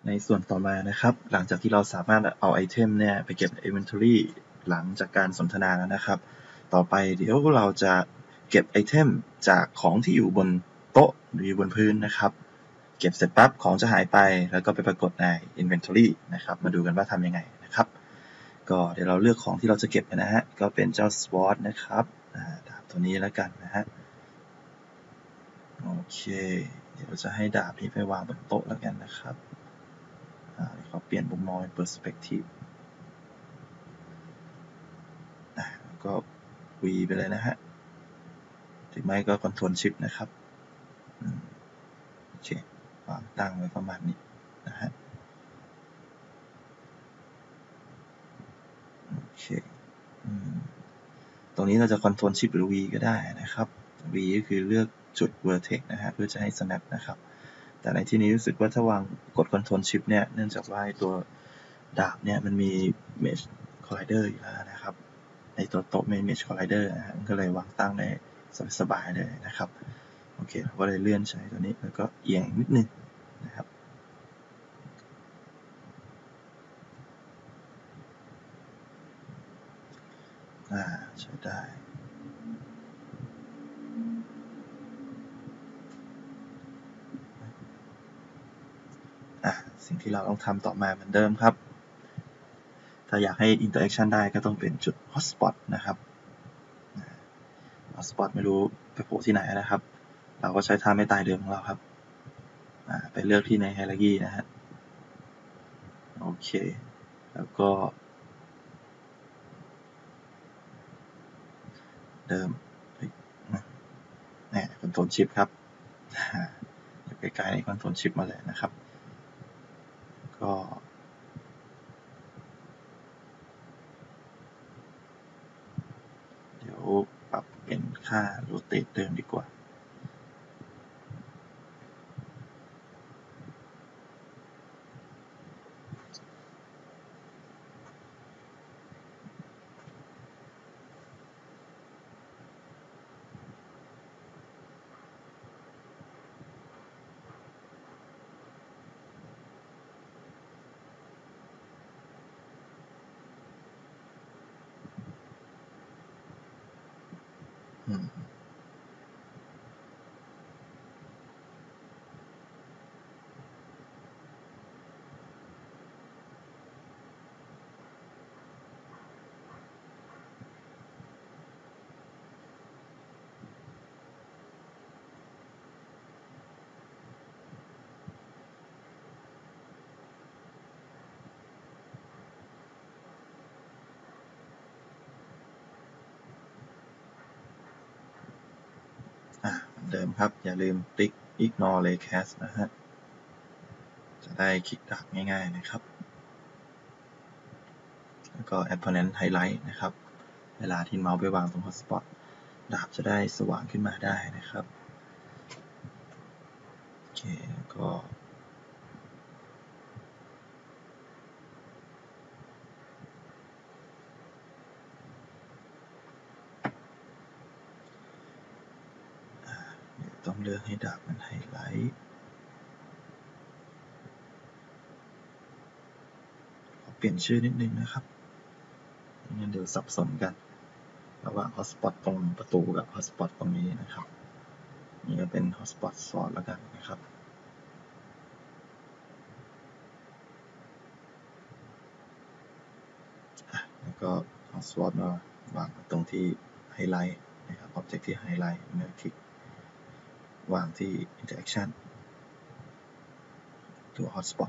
ในส่วนต่อมานะครับหลังจากที่เราสามารถเอาไอเทมเนี่ยไปเก็บใน Inventory หลังจากการสนทนาแล้วนะครับต่อไปเดี๋ยวเราจะเก็บไอเทมจากของที่อยู่บนโต๊ะหรืออยู่บนพื้นนะครับเก็บเสร็จปั๊บของจะหายไปแล้วก็ไปปรากฏใน Inventory นะครับมาดูกันว่าทำยังไงนะครับก็เดี๋ยวเราเลือกของที่เราจะเก็บนะฮะก็เป็นเจ้า Sword นะครับดาบตัวนี้แล้วกันนะฮะโอเคเดี๋ยวเราจะให้ดาบนี้ไปวางบนโต๊ะแล้วกันนะครับเขาเปลี่ยนมุมมองเป็น perspective ก็ V ไปเลยนะฮะถึงไม่ก็ Control Shift นะครับโอเควางตั้งไว้ประมาณนี้นะฮะโอเคตรงนี้เราจะ Control Shift หรือ V ก็ได้นะครับ V ก็คือเลือกจุด Vertex นะฮะเพื่อจะให้ snap นะครับแต่ในที่นี้รู้สึกว่าถ้าวางกด Control Shift เนี่ยเนื่องจากว่าตัวดาบเนี่ยมันมี Mesh Collider อยู่แล้วนะครับในตัวโต๊ะมี Mesh Collider นะฮะก็เลยวางตั้งได้สบายๆเลยนะครับโอเคเราก็เลยเลื่อนใช้ตัวนี้แล้วก็เอียงนิดนึงนะครับใช้ได้สิ่งที่เราต้องทำต่อมาเหมือนเดิมครับถ้าอยากให้ interaction ได้ก็ต้องเป็นจุด hotspot นะครับ hotspot ไม่รู้ไปโผล่ที่ไหนนะครับเราก็ใช้ท่าไม่ตายเดิมของเราครับไปเลือกที่ใน hierarchy นะฮะโอเคแล้วก็เดิมControl Shift ครับใกล้ๆใน Control Shift มาเลยนะครับก็เดี๋ยวปรับเป็นค่า rotate เดิมดีกว่าเดิมครับอย่าลืมติ๊ก ignore raycast นะฮะจะได้คลิกดักง่ายๆนะครับแล้วก็ apparent highlight นะครับเวลาที่เมาส์ไปวางตรง hotspot ดาบจะได้สว่างขึ้นมาได้นะครับโอเคก็ต้องเลือกให้ดาบมันไฮไลท์เปลี่ยนชื่อนิดนึงนะครับงั้นเดี๋ยวสับสนกันระหว่าง hotspot ตรงประตูกับ hotspot ตรงนี้นะครับนี่ก็เป็น hotspot sword แล้วกันนะครับแล้วก็ hotspot มาวางตรงที่ไฮไลท์นะครับ object ที่ไฮไลท์เมื่อคลิกวางที่ interaction ตัว hotspot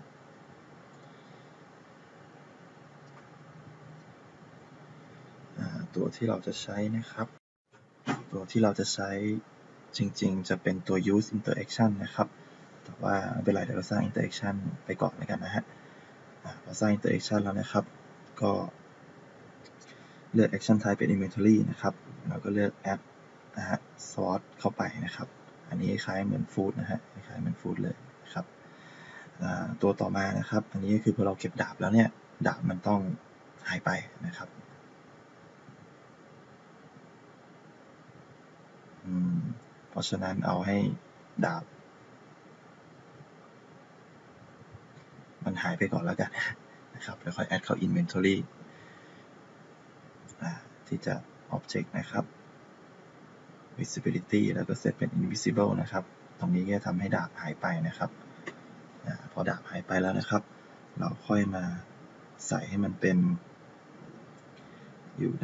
ตัวที่เราจะใช้นะครับตัวที่เราจะใช้จริงๆจะเป็นตัว use interaction นะครับแต่ว่าไม่เป็นไรเดี๋ยวเราสร้าง interaction ไปก่อนแล้วกันนะฮะพอสร้าง interaction แล้วนะครับก็เลือก action type เป็น inventory นะครับแล้วก็เลือก add นะฮะ sort เข้าไปนะครับอันนี้คล้ายเหมือน food นะฮะคล้ายเหมือน food เลยนะครับตัวต่อมานะครับอันนี้ก็คือพอเราเก็บดาบแล้วเนี่ยดาบมันต้องหายไปนะครับเพราะฉะนั้นเอาให้ดาบมันหายไปก่อนแล้วกันนะครับแล้วค่อยแอดเข้า inventory ที่จะ object นะครับ visibility แล้วก็ set เป็น invisible นะครับตรงนี้ก็ทำให้ดาบหายไปนะครับพอดาบหายไปแล้วนะครับเราค่อยมาใส่ให้มันเป็นอยู่ใน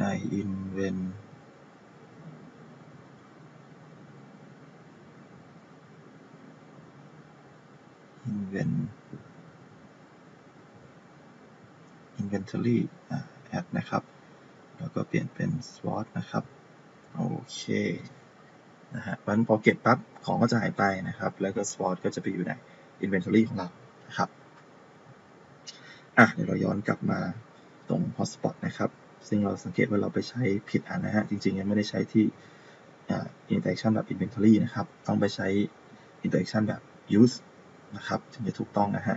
inventory add นะครับแล้วก็เปลี่ยนเป็น sword นะครับโอเคนะฮะวันพอเก็บปั๊บของก็จะหายไปนะครับแล้วก็ sword ก็จะไปอยู่ใน inventory ของเรานะครับเดี๋ยวเราย้อนกลับมาตรง hotspot นะครับซึ่งเราสังเกตว่าเราไปใช้ผิดอันนะฮะจริงๆยังไม่ได้ใช้ที่interaction แบบ inventory นะครับต้องไปใช้ interaction แบบ use นะครับถึงจะถูกต้องนะฮะ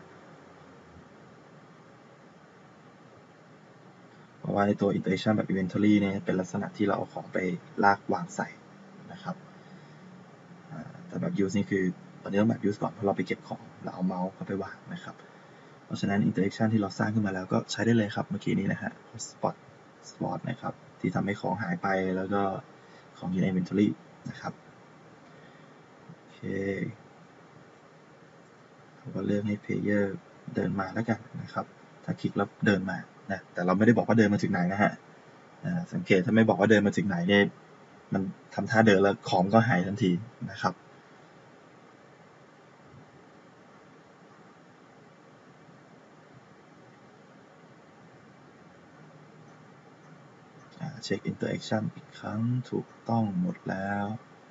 เพราะว่าในตัว interaction แบบ inventory เนี่ยเป็นลักษณะที่เราเอาของไปลากวางใส่นะครับแต่แบบ use นี่คือตอนนี้ต้องแบบ use ก่อนเพราะเราไปเก็บของเราเอาเมาส์เข้าไปวางนะครับเพราะฉะนั้น interaction ที่เราสร้างขึ้นมาแล้วก็ใช้ได้เลยครับเมื่อกี้นี้นะฮะ spot นะครับที่ทำให้ของหายไปแล้วก็ของอยู่ใน inventory นะครับโอเคเราก็เลือกให้ player เดินมาแล้วกันนะครับถ้าคลิกแล้วเดินมานะแต่เราไม่ได้บอกว่าเดินมาถึงไหนนะฮะสังเกตถ้าไม่บอกว่าเดินมาถึงไหนเนี่ยมันทำท่าเดินแล้วของก็หายทันทีนะครับเช็ค interaction อีกครั้งถูกต้องหมดแล้ว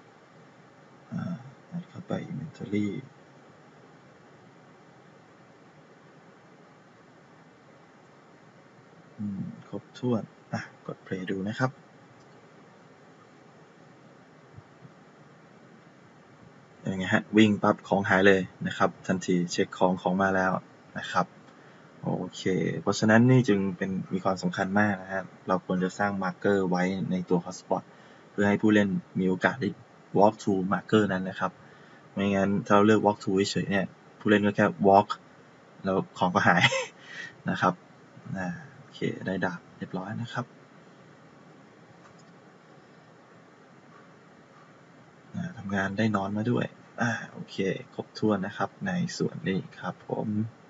เข้าไป inventory ครบถ้วนกด play ดูนะครับอย่างเงี้ยฮะวิ่งปั๊บของหายเลยนะครับทันทีเช็คของมาแล้วนะครับโอเคเพราะฉะนั้นนี่จึงมีความสำคัญมากนะครับเราควรจะสร้างมาร์กเกอร์ไว้ในตัว hotspot เพื่อให้ผู้เล่นมีโอกาสได้ walk through มาร์กเกอร์นั้นนะครับไม่งั้นถ้าเราเลือก walk through เฉยๆเนี่ยผู้เล่นก็แค่ walk แล้วของก็หายนะครับโอเคได้ดาบเรียบร้อยนะครับทำงานได้นอนมาด้วยโอเคครบถ้วนนะครับในส่วนนี้ครับผม